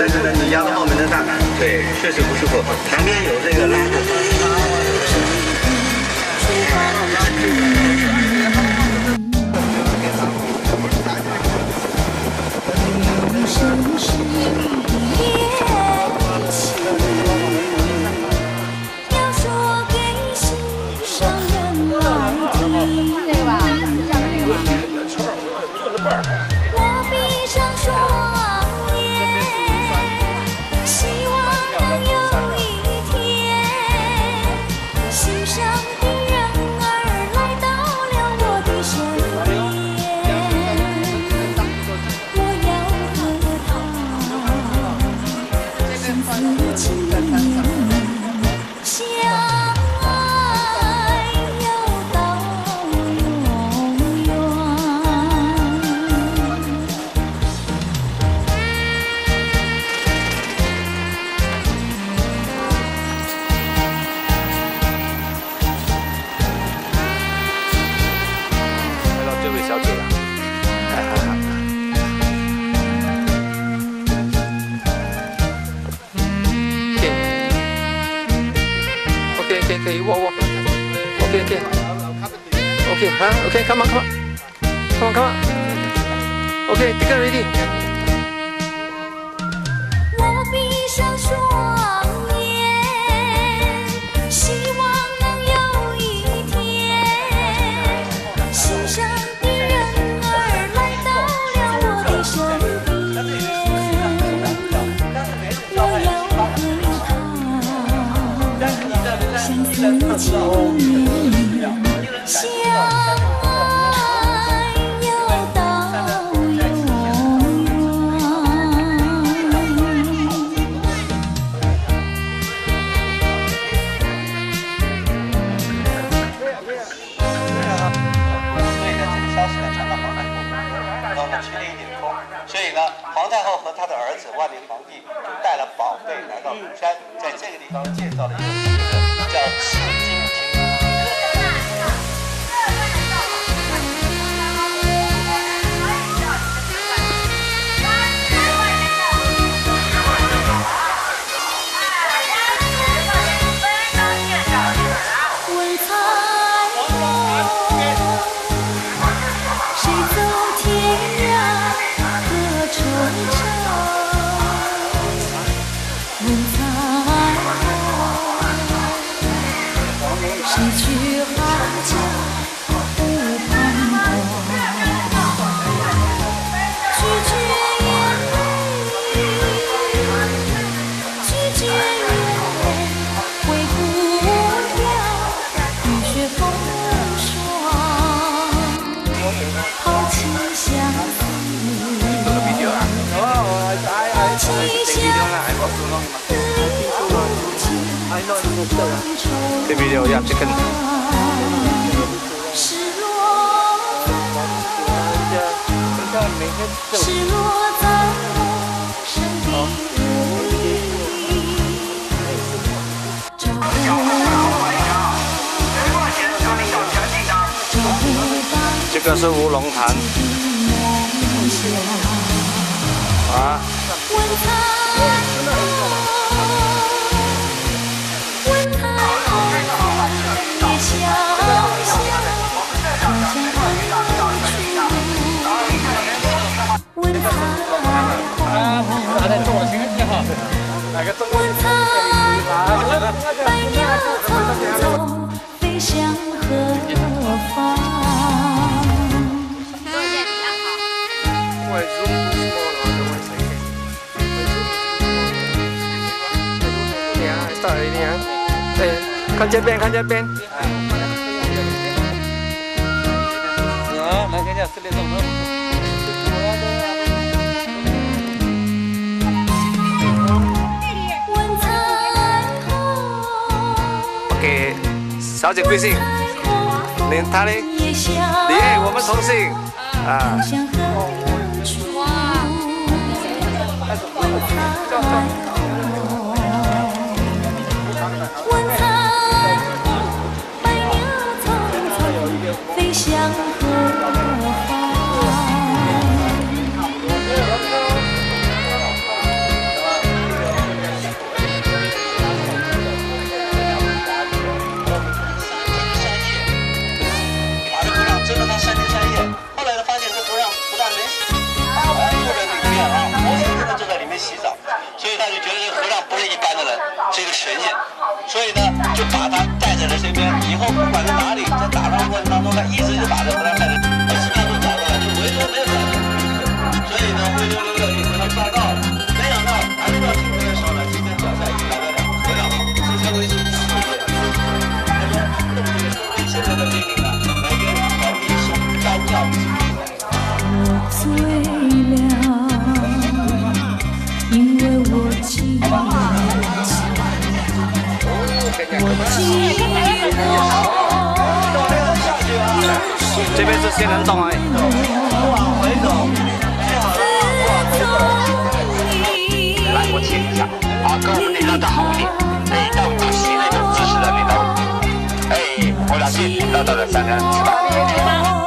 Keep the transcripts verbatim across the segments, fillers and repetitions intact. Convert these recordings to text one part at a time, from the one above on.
来看看，你压到后面的大腿确实不舒服，旁边有这个拉的。 可以握握 ，OK OK OK 啊 OK come on come on come on come on OK 这个 ready。我闭上双眼，希望能有一天，心上的人儿来到了我的身边，我要和他相思情绵，相爱又到永远。 所以呢，这个消息呢传到皇太后，然后呢吹了一点风，所以呢，皇太后和她的儿子万历皇帝带了宝贝来到庐山，在这个地方建造了一个亭子，叫赤金亭。 谁去好家不彷徨？拒绝眼泪，拒绝眼泪，挥不掉雨雪风霜，抛弃相思，抛弃相思。 这 video 要去跟。 失落在，失落在我生的无意，找不到。 这个是乌龙潭。啊。 问彩虹，百鸟匆匆飞向何方？ 对，看这边，看这边。 来，看见四点钟。 OK， 小姐贵姓？连她呢？耶，我们同姓啊。 问彩虹，百鸟匆匆飞向何方？ 所以呢，就把他带在了身边。以后不管在哪里，在打仗过程当中，他一直就把这和他带着，二十秒钟找到了，就唯独没有找到。所以呢，灰溜溜的又和他报告了。没想到还没到镜头的时候呢，今天脚下已经来了两个和尚，自称为是四爷。他说用这个危险人的命令呢，来跟皇帝送丹药之品。 醉了，因为我寂寞，我寂寞。 这边是仙人洞哎。 往回走， 来，我请一下，啊，哥，你让他好一点，哎，到到洗那种姿势的那种，哎，我俩去到到了三人吃饭。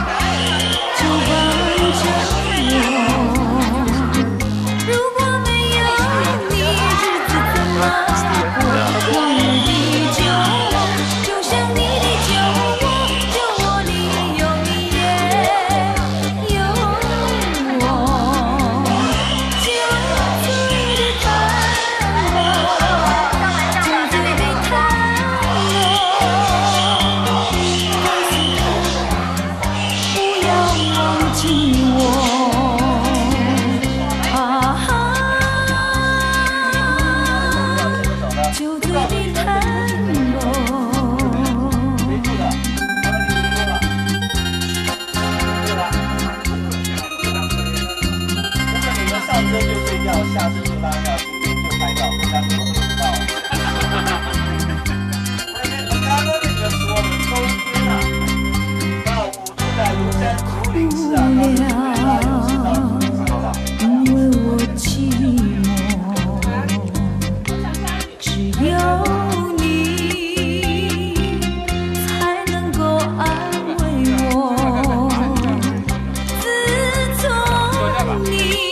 下次就拉掉，今天就拍照，大家都知道。我刚刚跟你们说的，冬天啊，到五住在庐山竹林寺啊，到这边啊，有知道竹林寺的。 因为我寂寞，只有你才能够安慰我。自从你。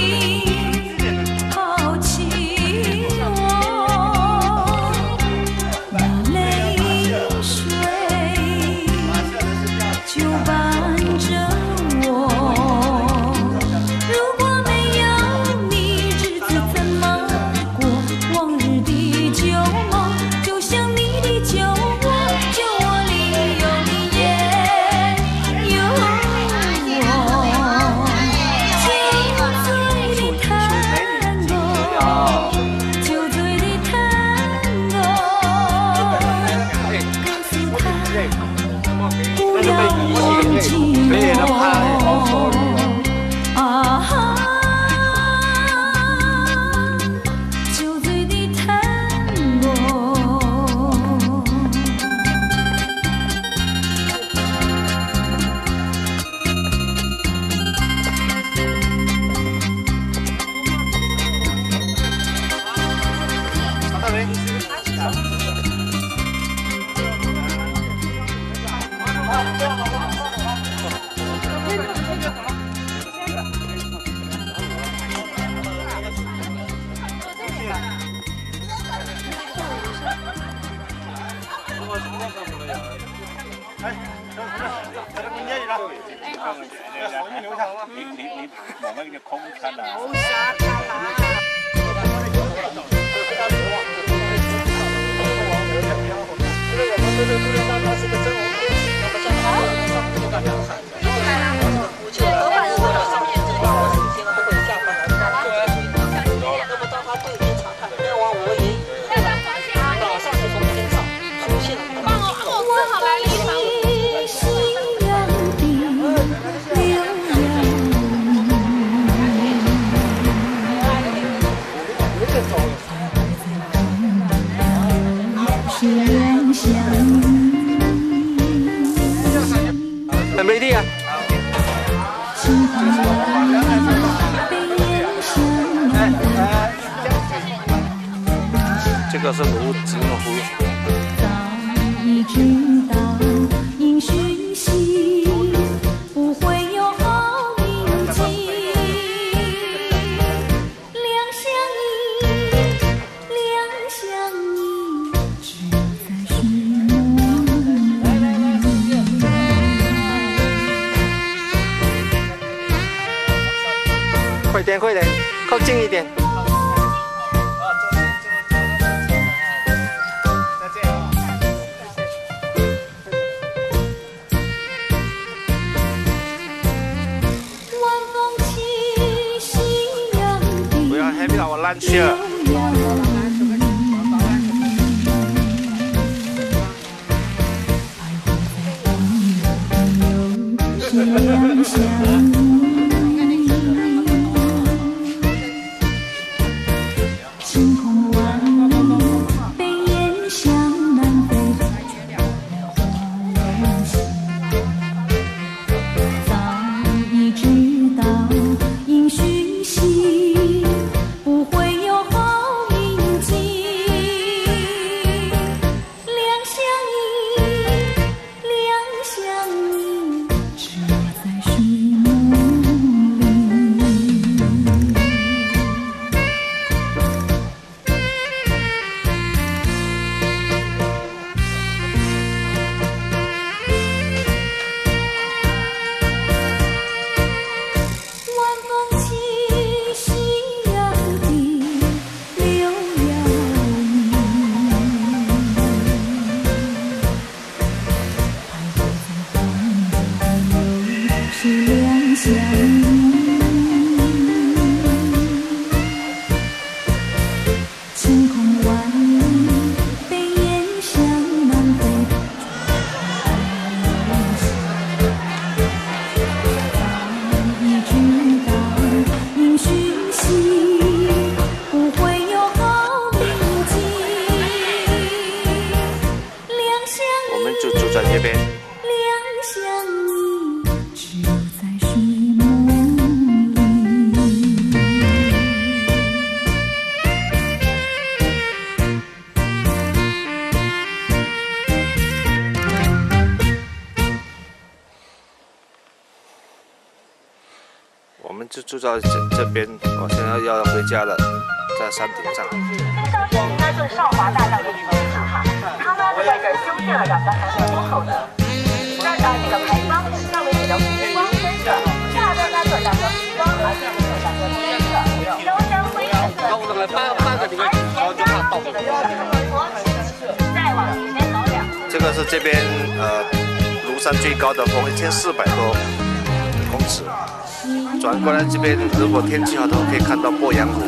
你你你望那个空間啊！很美丽啊！这个是芦子湖。快点，快点，靠近一点。 Have our lunch here. 两相依，晴空万里，北雁向南飞，花落西。早已知道应讯息，不会有好运气。两相依，两相依。 在睡梦里，晚风起，夕阳低，柳摇曳。是两相依，晴空万里，北雁向南飞。早已知道应讯息，不会有好运气。两相依， 我们就住在这边。 两相依，只有在睡梦里。 我们就住在这这边，我现在要回家了，在山顶上。 上是应该对少华大道的旅游场哈，它呢是在这儿修建了两个海水出口的。这儿的这个牌坊上面写着湖光深色，下边呢做两个湖光，而下面做两个深色，幽深灰颜色。安全家这个就是很多，再往里面走两。 这个是这边呃庐山最高的峰，一千四百多公尺。转过来这边，如果天气好的话，可以看到鄱阳湖。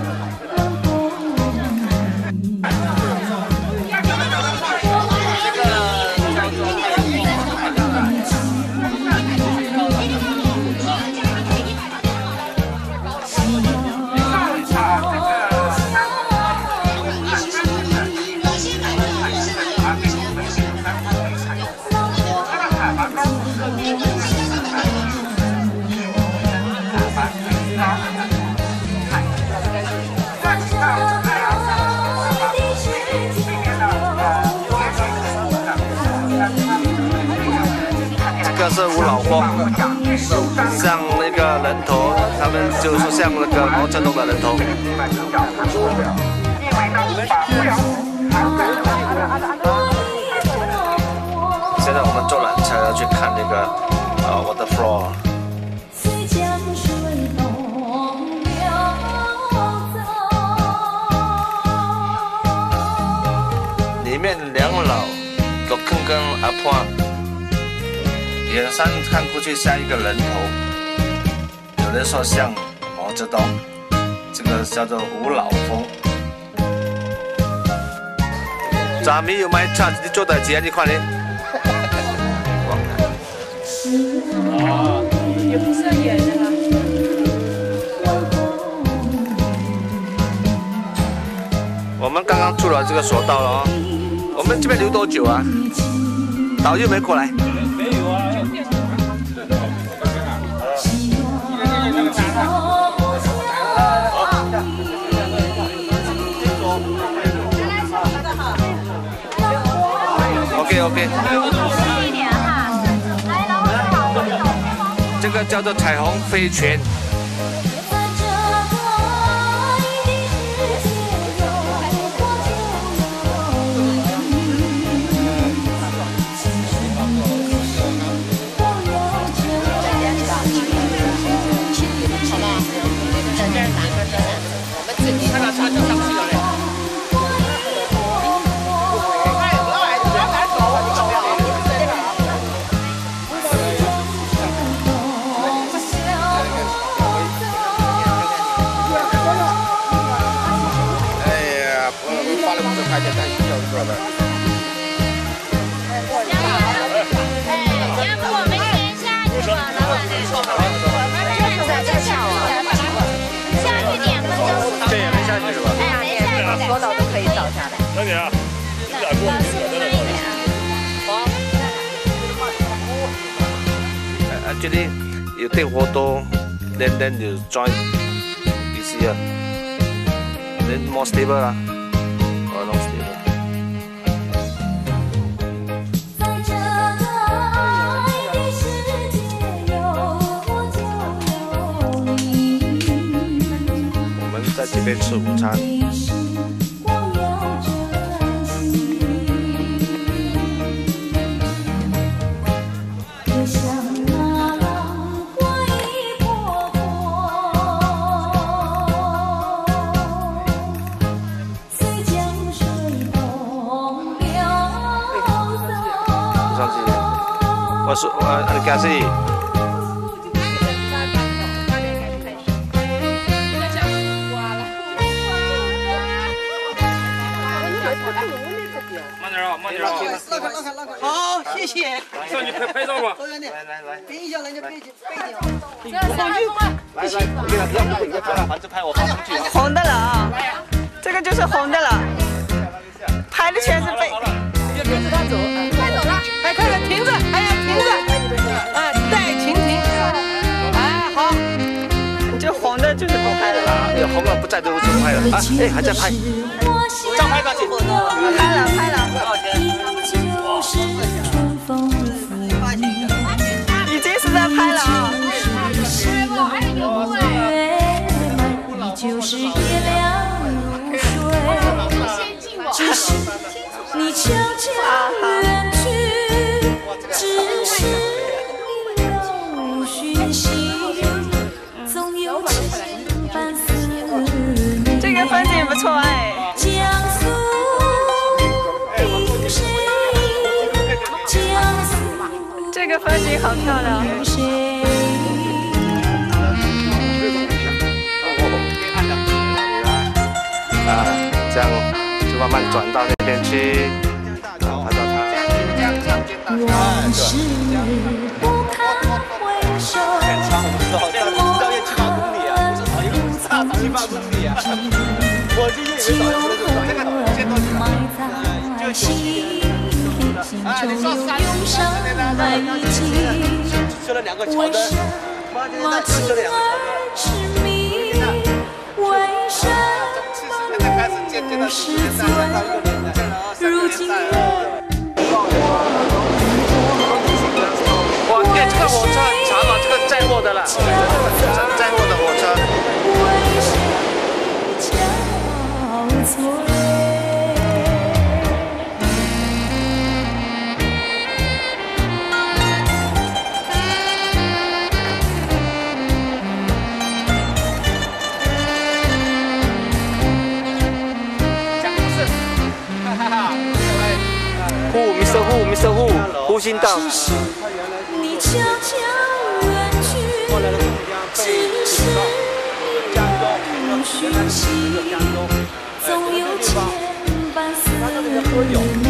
这是五老峰，像那个人头，他们就说像那个毛泽东的人头。现在我们坐缆车要去看那个呃 waterfall。里面两老都坑坑阿破。 远山看过去像一个人头，有人说像毛泽东，这个叫做五老峰。咱们有买车，你做代志啊？你看你。哦，也不是演的啦。我们刚刚出了这个索道了哦，我们这边留多久啊？导游没过来。 OK OK。这个叫做彩虹飞泉。 看见在需要一个的。 要不我们先下去吧，老板娘。我们这在这下去，下去两分钟。 这也没下去是吧？ 哎，没下去， 多少都可以找下来。 小姐啊，你俩过老师慢一点啊。好。 Actually, you take photo, then then you join easier. Then more stable lah, or not stable. 在这个爱的世界，有我就有你。 我们在这边吃午餐。 我说，我你干啥？ 慢点啊，慢点啊！ 好，谢谢。 上去拍拍照吧。 来来来， 等一下，人家背景背景。 来来，我给他不要不要拍了，反正拍我发出去。 红的了啊，这个就是红的了，拍的全是背。他走，快走了，哎，快点停着，哎呀，停着，啊，带停停，哎，好，这红的就是不拍了吧？ 有红了不在都就拍了啊！哎，还在拍， 照拍吧，姐。 拍了拍了，已经是在拍了啊！ 就是月亮如水，只是你悄悄远去，只是你有讯息，总有千般思念。 这个风景不错哎。 江苏萍水，江苏这个风景好漂亮。 萍水。 啊，这样就慢慢转到那边去，啊，拍到它。 往事不堪回首， 我到夜七八公里啊，至少一路差七八公里啊。我这夜也早就埋在心中涌上来迹。 修了两个桥为墩， 什么情爱痴迷？为什么不是罪？如今哇，哎，这个火车很长啊，这个载货的了，载货的火车。 为谁憔悴？ 呼 ，Mister Hu，Mister Hu，呼心道。 你悄悄远去，只是你有讯息，总有千般思念。